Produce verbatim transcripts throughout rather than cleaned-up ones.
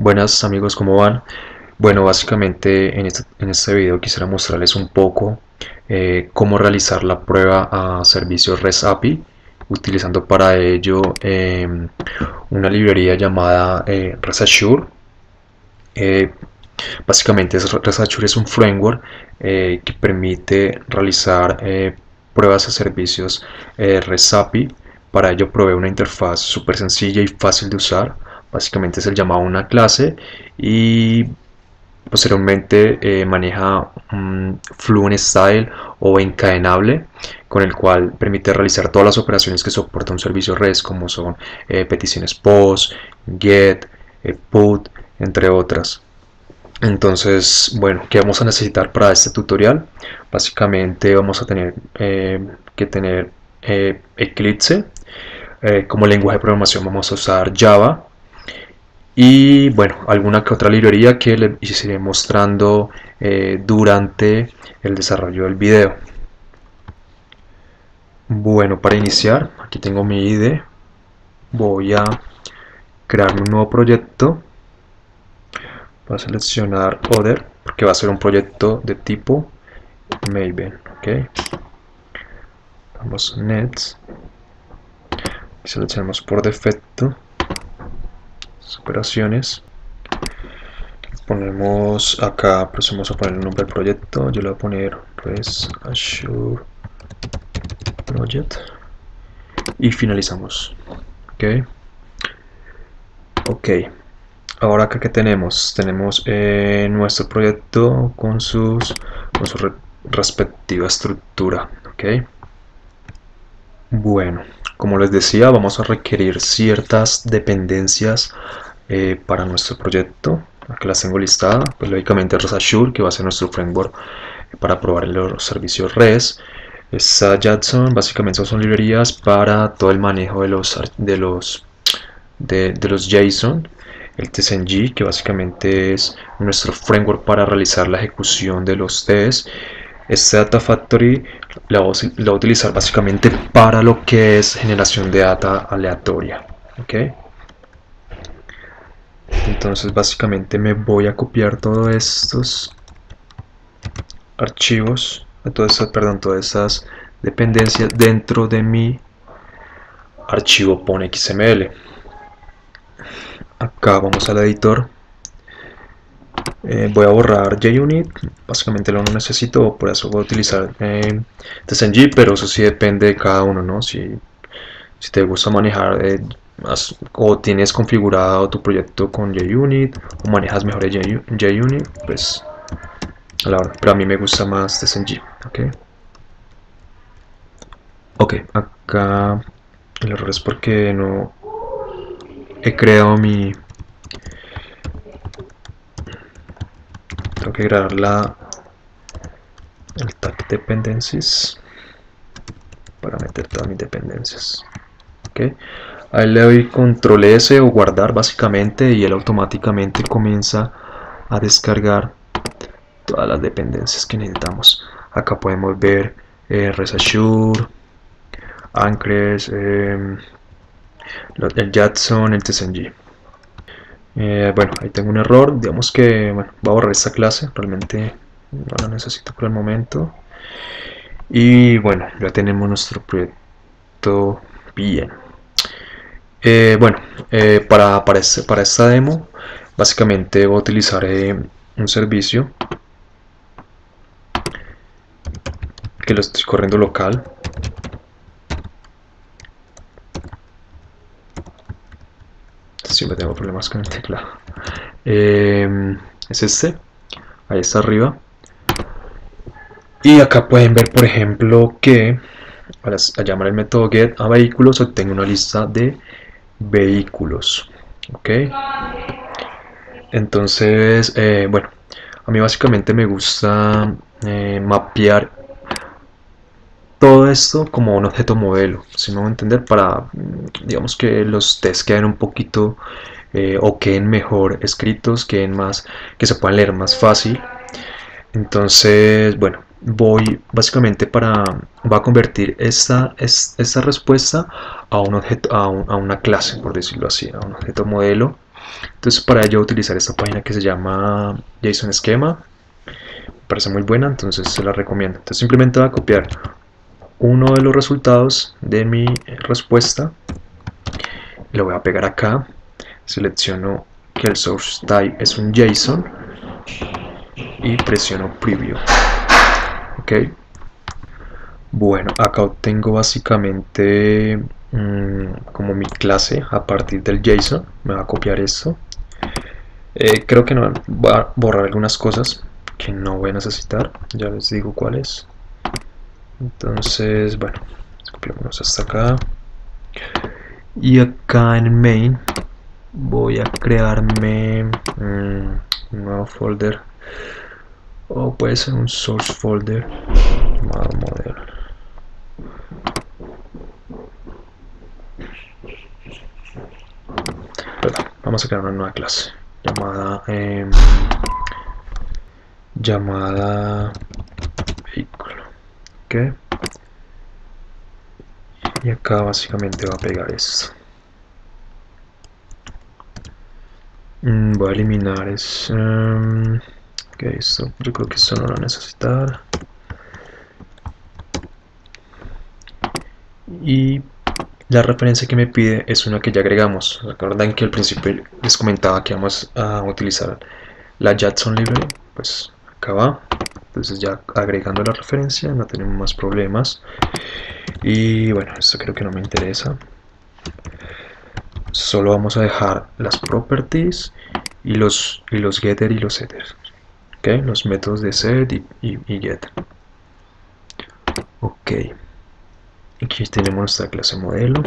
Buenas amigos, ¿cómo van? Bueno, básicamente en este, en este video quisiera mostrarles un poco eh, cómo realizar la prueba a servicios REST A P I utilizando para ello eh, una librería llamada eh, REST-Assure. Eh, básicamente REST-Assure es un framework eh, que permite realizar eh, pruebas a servicios eh, REST A P I. Para ello provee una interfaz súper sencilla y fácil de usar. Básicamente es el llamado a una clase y posteriormente eh, maneja un Fluent Style o encadenable, con el cual permite realizar todas las operaciones que soporta un servicio REST, como son eh, peticiones POST, GET, eh, PUT, entre otras. Entonces, bueno, ¿qué vamos a necesitar para este tutorial? Básicamente vamos a tener eh, que tener eh, Eclipse. Eh, como lenguaje de programación vamos a usar Java. Y bueno, alguna que otra librería que les iré mostrando eh, durante el desarrollo del video. Bueno, para iniciar, aquí tengo mi I D E. Voy a crear un nuevo proyecto. Voy a seleccionar Other, porque va a ser un proyecto de tipo Maven. Ok, vamos a Nets. Y seleccionamos por defecto operaciones. Ponemos acá, procedemos a poner el nombre del proyecto. Yo le voy a poner REST-Assure Project y finalizamos. Ok, ok. Ahora acá que tenemos, tenemos eh, nuestro proyecto con sus con su re respectiva estructura. Ok. Bueno, como les decía, vamos a requerir ciertas dependencias eh, para nuestro proyecto. Aquí las tengo listadas. Pues lógicamente REST-Assure, que va a ser nuestro framework para probar los servicios REST. Esta Jackson, básicamente son librerías para todo el manejo de los de los de, de los JSON. El T S N G, que básicamente es nuestro framework para realizar la ejecución de los tests. Este Data Factory la voy a utilizar básicamente para lo que es generación de data aleatoria. ¿Okay? Entonces básicamente me voy a copiar todos estos archivos, todas esas, perdón, todas esas dependencias dentro de mi archivo pon.xml. Acá vamos al editor. Eh, voy a borrar JUnit, básicamente lo no necesito, por eso voy a utilizar eh, T S N G, pero eso sí depende de cada uno, ¿no? Si, si te gusta manejar eh, más, o tienes configurado tu proyecto con JUnit o manejas mejor JUnit, pues a la hora, pero a mí me gusta más T S N G. Ok, ok, acá el error es porque no he creado mi... Tengo que crear la, el tag dependencies para meter todas mis dependencias. Okay. Ahí le doy control S o guardar básicamente y él automáticamente comienza a descargar todas las dependencias que necesitamos. Acá podemos ver eh, REST-Assure, Anchors, eh, el Jackson, el T S N G. Eh, bueno, ahí tengo un error, digamos que bueno, voy a borrar esta clase, realmente no la necesito por el momento. Y bueno, ya tenemos nuestro proyecto bien. Eh, bueno, eh, para, para, este, para esta demo, básicamente voy a utilizar eh, un servicio que lo estoy corriendo local. Siempre tengo problemas con el teclado. Eh, es este, ahí está arriba. Y acá pueden ver, por ejemplo, que al, al llamar el método get a vehículos obtengo una lista de vehículos. Ok. Entonces, eh, bueno, a mí básicamente me gusta eh, mapear todo esto como un objeto modelo, si me voy a entender, para digamos que los tests queden un poquito eh, o queden mejor escritos, queden más, que se puedan leer más fácil. Entonces, bueno, voy básicamente para va a convertir esta, esta respuesta a un objeto, a, un, a una clase, por decirlo así, a un objeto modelo. Entonces para ello voy a utilizar esta página que se llama JSON Schema. Me parece muy buena, entonces se la recomiendo. Entonces simplemente voy a copiar uno de los resultados de mi respuesta, lo voy a pegar acá, selecciono que el source type es un JSON y presiono preview. Ok, bueno, acá obtengo básicamente mmm, como mi clase a partir del JSON. Me va a copiar esto. Eh, creo que no va a borrar algunas cosas que no voy a necesitar, ya les digo cuáles. Entonces, bueno, copiamos hasta acá. Y acá en main voy a crearme mmm, un nuevo folder, o puede ser un source folder llamado modelo. Perdón, vamos a crear una nueva clase llamada eh, llamada vehículo. Ok, y acá básicamente va a pegar esto. Mm, voy a eliminar es um, ok, esto yo creo que esto no lo va a necesitar. Y la referencia que me pide es una que ya agregamos. Recuerdan que al principio les comentaba que vamos a utilizar la Jackson Library, pues acá va. Entonces ya agregando la referencia no tenemos más problemas. Y bueno, esto creo que no me interesa. Solo vamos a dejar las properties y los, y los getter y los setters. ¿Okay? Los métodos de set y, y, y get. Ok. Aquí tenemos nuestra clase modelo.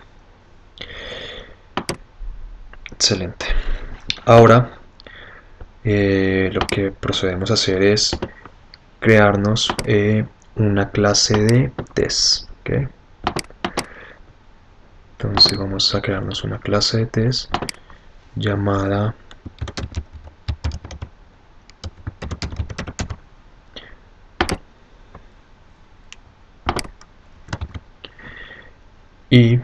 Excelente. Ahora eh, lo que procedemos a hacer es crearnos eh, una clase de test. ¿Okay? Entonces vamos a crearnos una clase de test llamada y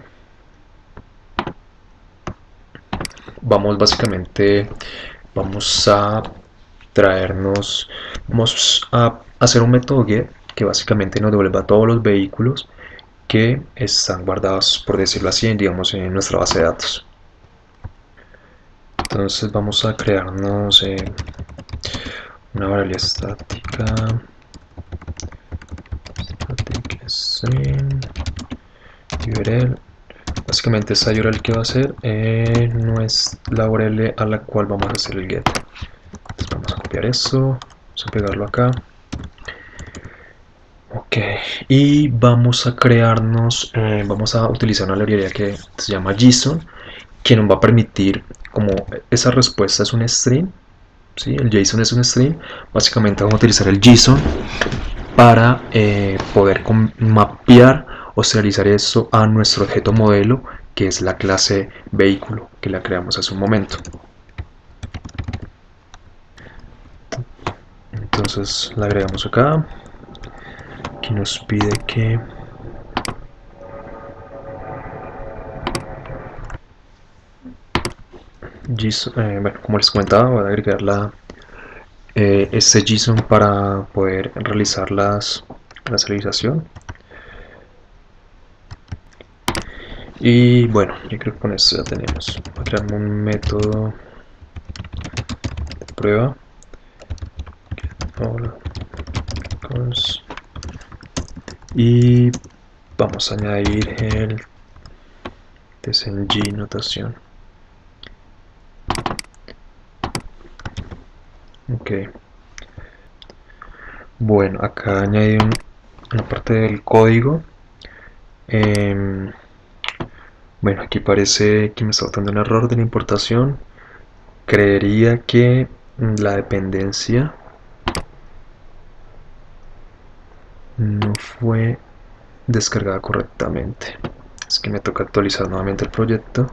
vamos básicamente vamos a traernos vamos a hacer un método get que básicamente nos devuelva todos los vehículos que están guardados, por decirlo así, digamos en nuestra base de datos. Entonces vamos a crearnos eh, una variable estática static string U R L. Básicamente esta U R L que va a ser eh, no es la U R L a la cual vamos a hacer el get. Entonces vamos a copiar eso, vamos a pegarlo acá. Ok, y vamos a crearnos, eh, vamos a utilizar una librería que se llama JSON, que nos va a permitir, como esa respuesta es un string, ¿sí? El JSON es un string, básicamente vamos a utilizar el JSON para eh, poder mapear o serializar eso a nuestro objeto modelo, que es la clase vehículo que la creamos hace un momento. Entonces la agregamos acá. Aquí nos pide que JSON, eh, bueno, como les comentaba, voy a agregar la, eh, este JSON para poder realizar las, la serialización. Y bueno, yo creo que con esto ya tenemos. Voy a crear un método de prueba. Hola. Y vamos a añadir el testng notación. Ok. Bueno, acá añadí un, una parte del código. Eh, bueno, aquí parece que me está botando un error de la importación. Creería que la dependencia no fue descargada correctamente. Es que me toca actualizar nuevamente el proyecto.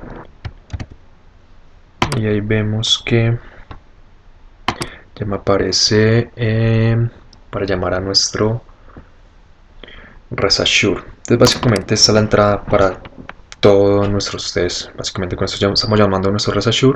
Y ahí vemos que ya me aparece eh, para llamar a nuestro REST Assure. Entonces básicamente esta es la entrada para todos nuestros tests. Básicamente con esto ya estamos llamando a nuestro ResAssure.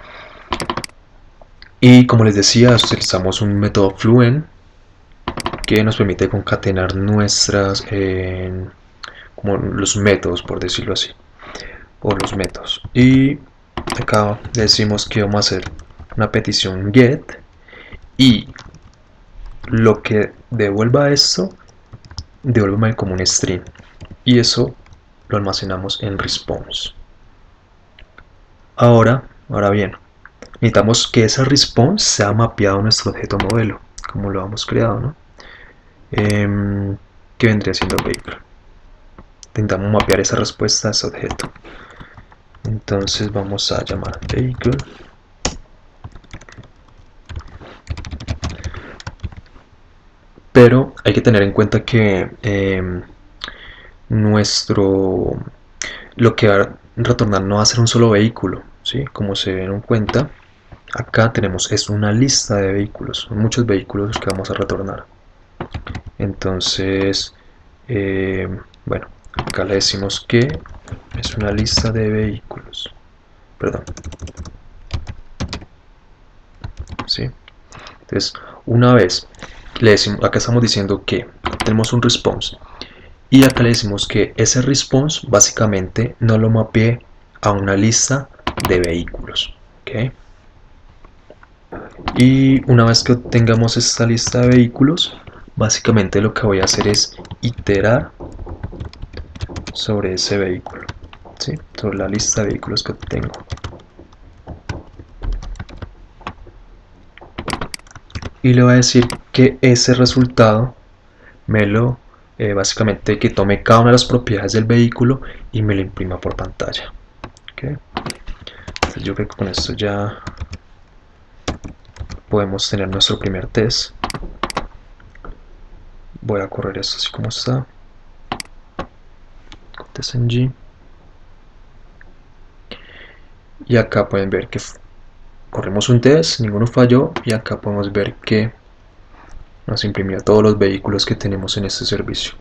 Y como les decía, utilizamos un método Fluent que nos permite concatenar nuestras eh, como los métodos, por decirlo así, o los métodos. Y acá decimos que vamos a hacer una petición get y lo que devuelva esto, devuélveme como un string, y eso lo almacenamos en response. Ahora, ahora bien, necesitamos que esa response sea mapeado a nuestro objeto modelo, como lo hemos creado, ¿no? Eh, que vendría siendo paper. Intentamos mapear esa respuesta a ese objeto. Entonces vamos a llamar vehicle pero hay que tener en cuenta que eh, nuestro lo que va a retornar no va a ser un solo vehículo, ¿sí? Como se dieron cuenta, acá tenemos es una lista de vehículos, muchos vehículos que vamos a retornar. Entonces eh, bueno, acá le decimos que es una lista de vehículos, perdón, ¿sí? Entonces una vez le decimos, acá estamos diciendo que tenemos un response y acá le decimos que ese response básicamente no lo mapee a una lista de vehículos, ¿okay? Y una vez que obtengamos esta lista de vehículos, básicamente lo que voy a hacer es iterar sobre ese vehículo, ¿sí? Sobre la lista de vehículos que obtengo. Y le voy a decir que ese resultado me lo, eh, básicamente que tome cada una de las propiedades del vehículo y me lo imprima por pantalla. ¿Okay? Entonces yo creo que con esto ya podemos tener nuestro primer test. Voy a correr esto así como está. Test en G. Y acá pueden ver que corrimos un test, ninguno falló, y acá podemos ver que nos imprimió todos los vehículos que tenemos en este servicio.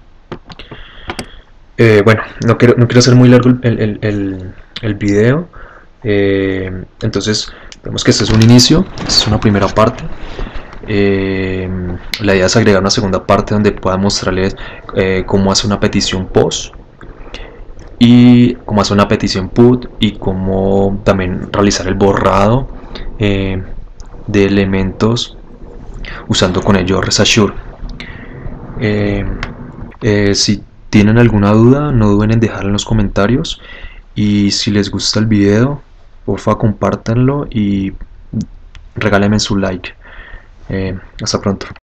Eh, bueno, no quiero, no quiero hacer muy largo el, el, el, el video, eh, entonces vemos que este es un inicio, esta es una primera parte. Eh, la idea es agregar una segunda parte donde pueda mostrarles eh, cómo hacer una petición post y cómo hacer una petición put y cómo también realizar el borrado eh, de elementos usando con ello ResAssure. Eh, eh, si tienen alguna duda, no duden en dejarla en los comentarios, y si les gusta el video, porfa compártanlo y regálenme su like. Eh, hasta pronto.